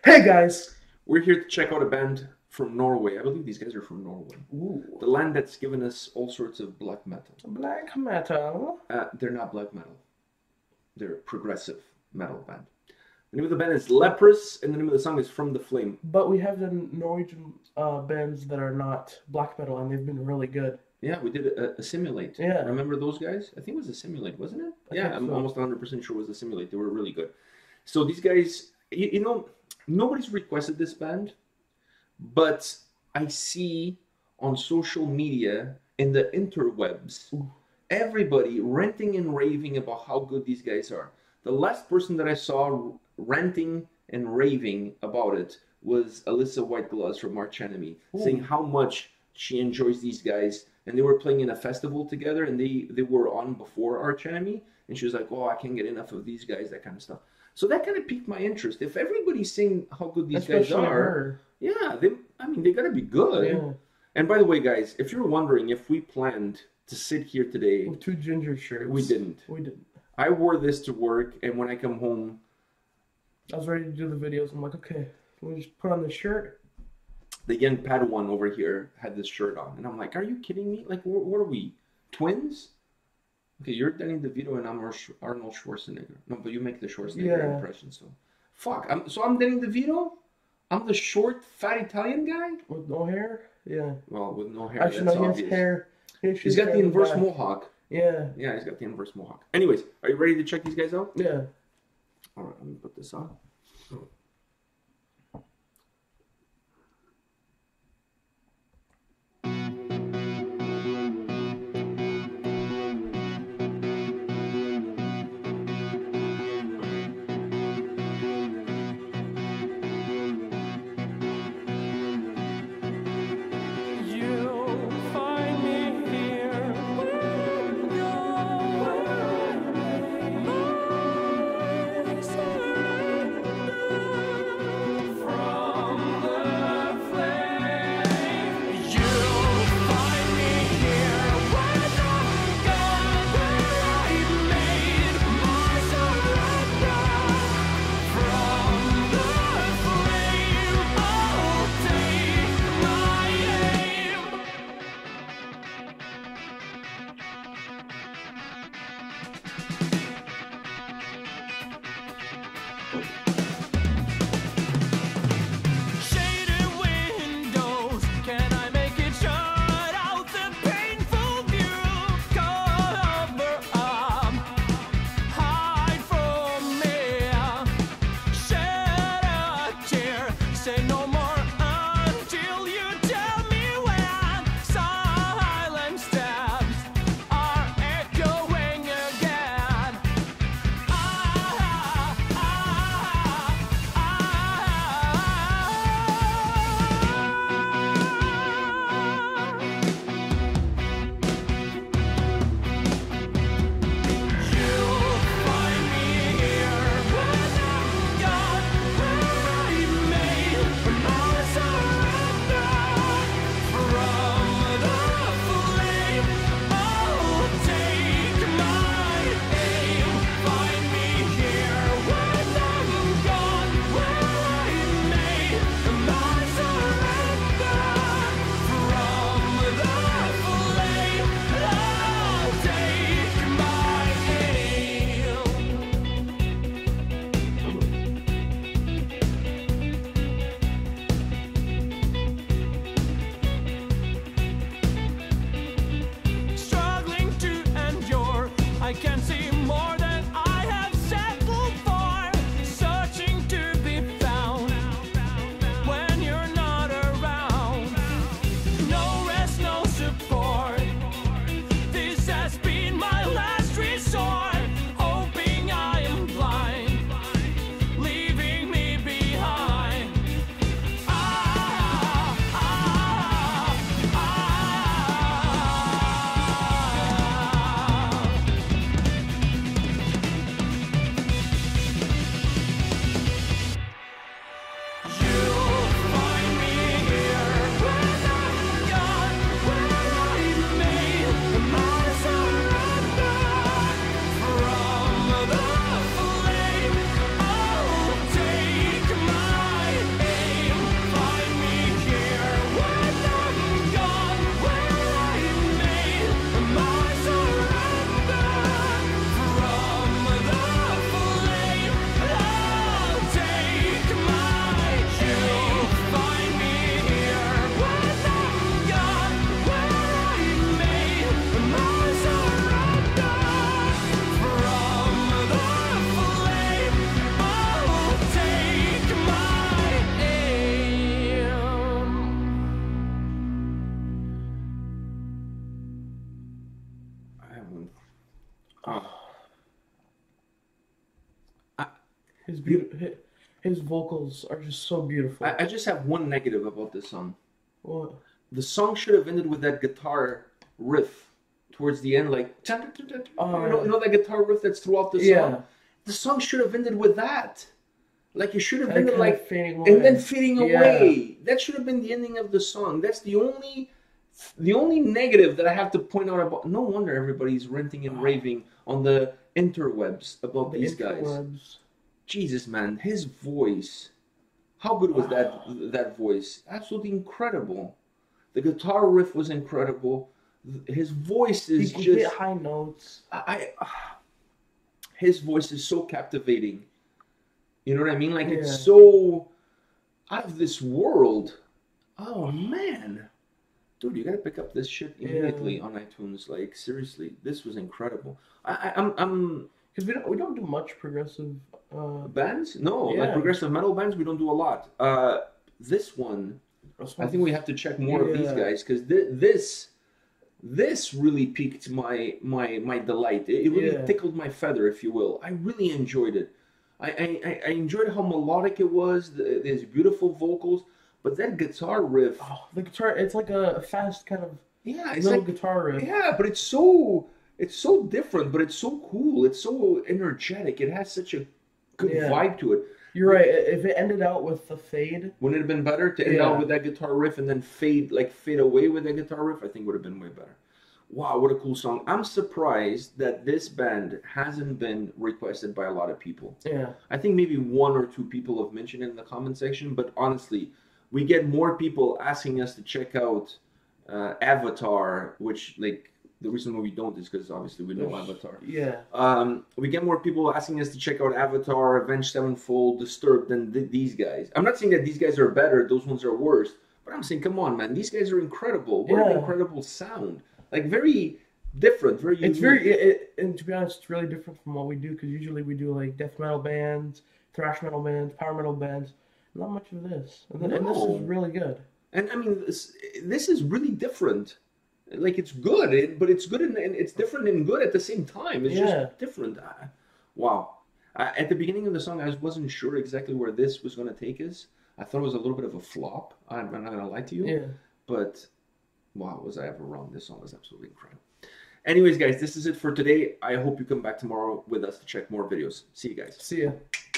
Hey guys! We're here to check out a band from Norway. I believe these guys are from Norway. Ooh. The land that's given us all sorts of black metal. Black metal. They're not black metal. They're a progressive metal band. The name of the band is Leprous, and the name of the song is From the Flame. But we have the Norwegian bands that are not black metal, and they've been really good. Yeah, we did a Simulate. Yeah. Remember those guys? I think it was a Simulate, wasn't it? Yeah, I'm so. almost 100% sure it was a Simulate. They were really good. So these guys, you know, nobody's requested this band, but I see on social media, in the interwebs, everybody ranting and raving about how good these guys are. The last person that I saw ranting and raving about it was Alyssa Whiteglass from Arch Enemy, saying how much she enjoys these guys. And they were playing in a festival together, and they were on before Arch Enemy, and she was like, "Oh, I can't get enough of these guys," that kind of stuff. So that kind of piqued my interest. If everybody's saying how good these guys are, yeah, they gotta be good. Yeah. And by the way, guys, if you're wondering if we planned to sit here today, with two ginger shirts, we didn't. We didn't. I wore this to work, and when I come home, I was ready to do the videos. I'm like, okay, let me just put on the shirt. The young Padawan over here had this shirt on, and I'm like, "Are you kidding me? Like, what are we, twins?" Okay, you're Danny DeVito and I'm Arnold Schwarzenegger. No, but you make the Schwarzenegger impression, so fuck. I'm Danny DeVito. I'm the short, fat Italian guy with no hair. Yeah. Well, with no hair. Actually, no, he has hair. He's got the inverse mohawk. Yeah. Yeah, he's got the inverse mohawk. Anyways, are you ready to check these guys out? Yeah. All right, let me put this on. I, His vocals are just so beautiful. I just have one negative about this song. What? The song should have ended with that guitar riff towards the end, like you know that guitar riff that's throughout the song. Yeah. The song should have ended with that. Like it should have ended like fading away. and then fading away. That should have been the ending of the song. That's the only negative that I have to point out about. No wonder everybody's ranting and raving on the interwebs about these guys. Jesus, man, his voice. How good was that voice? Absolutely incredible. The guitar riff was incredible. His voice is he just hit high notes. His voice is so captivating. You know what I mean? Like it's so out of this world. Oh man, dude, you gotta pick up this shit immediately on iTunes. Like seriously, this was incredible. I'm because we don't do much progressive bands. No, like progressive metal bands, we don't do a lot. This one, I think we have to check more of these guys because this really piqued my delight. It really tickled my feather, if you will. I really enjoyed it. I enjoyed how melodic it was. There's beautiful vocals, but that guitar riff. Oh, the guitar! It's like a fast kind of it's little like, guitar riff. Yeah, but it's so different, but it's so cool. It's so energetic. It has such a good vibe to it. You're right. If it ended out with the fade, wouldn't it have been better to end out with that guitar riff and then fade away with that guitar riff? I think would have been way better. Wow, what a cool song. I'm surprised that this band hasn't been requested by a lot of people. Yeah. I think maybe one or two people have mentioned it in the comment section, but honestly, we get more people asking us to check out Avatar, which, like, the reason why we don't is because obviously we know Avatar. Yeah. We get more people asking us to check out Avatar, Avenged Sevenfold, Disturbed than these guys. I'm not saying that these guys are better, those ones are worse, but I'm saying, come on, man, these guys are incredible. What an incredible sound. Like, very different, very unique. It's and to be honest, it's really different from what we do, because usually we do, like, death metal bands, thrash metal bands, power metal bands. Not much of this. And this is really good. And, I mean, this is really different. Like, it's good, but it's good and it's different and good at the same time. It's just different. Wow. At the beginning of the song, I wasn't sure exactly where this was going to take us. I thought it was a little bit of a flop. I'm not going to lie to you. Yeah. But, wow, was I ever wrong. This song was absolutely incredible. Anyways, guys, this is it for today. I hope you come back tomorrow with us to check more videos. See you guys. See ya.